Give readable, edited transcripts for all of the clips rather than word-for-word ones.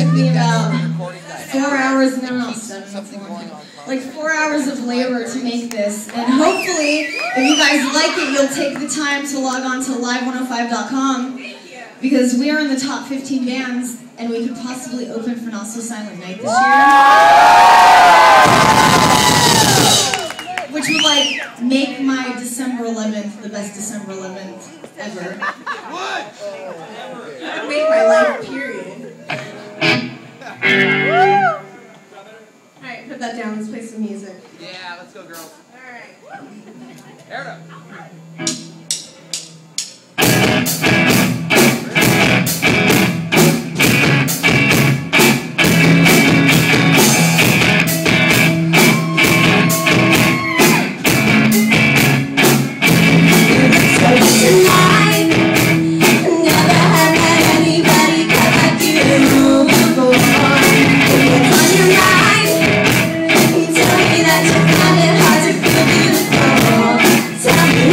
took me about 4 hours, no, not 7, like 4 hours of labor to make this. And hopefully, if you guys like it, you'll take the time to log on to live105.com because we are in the top 15 bands and we could possibly open for Not So Silent Night this year. Which would like make my December 11th the best December 11th ever. What? That would make my life, period. Alright, put that down, let's play some music. Yeah, let's go, girls. Alright. Air it up. Tell me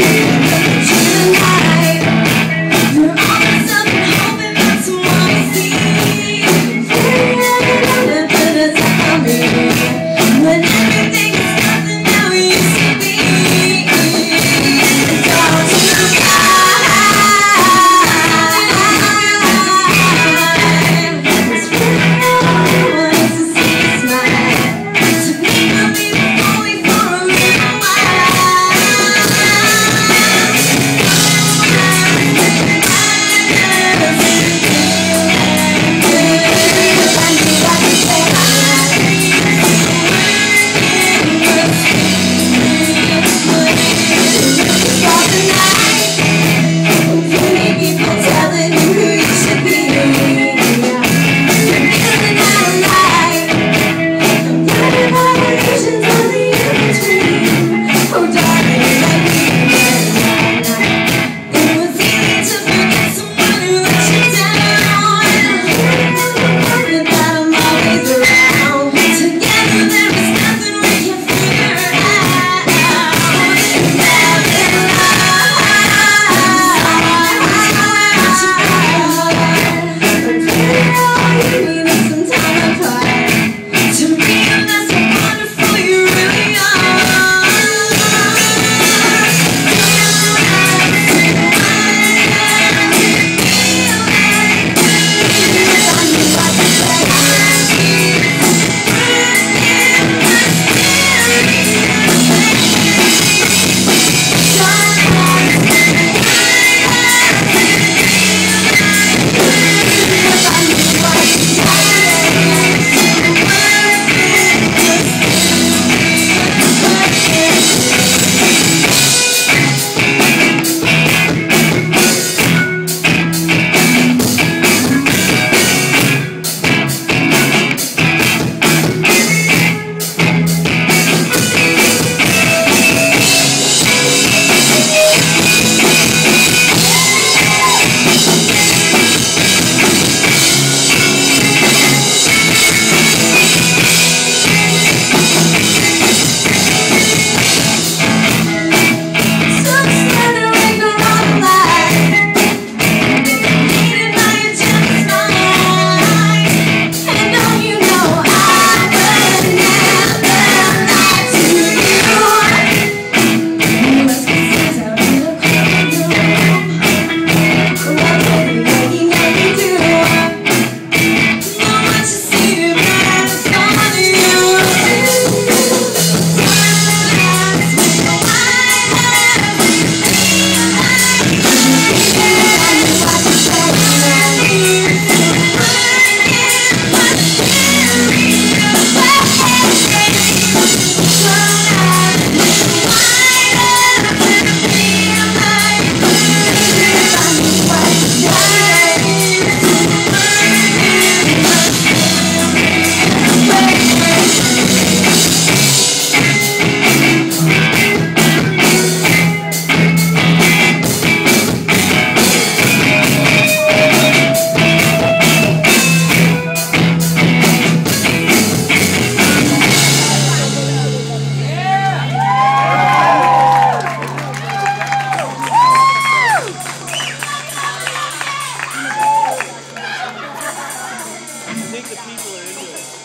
think the people are into it.